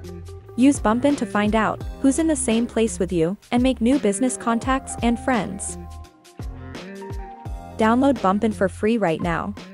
Use Bumpin to find out who's in the same place with you and make new business contacts and friends. Download Bumpin for free right now.